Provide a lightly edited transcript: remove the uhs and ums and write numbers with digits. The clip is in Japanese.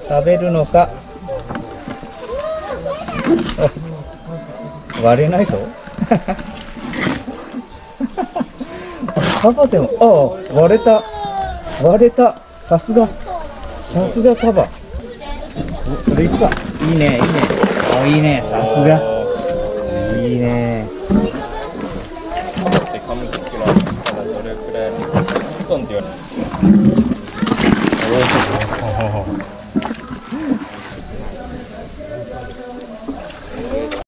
食べるのか。割れないぞ。カバでも、割れた。割れた。さすがカバ。それいくか。いいね、いいね。いいね。さすが。いいね。 噛むときはどれくらいトントンって言われる。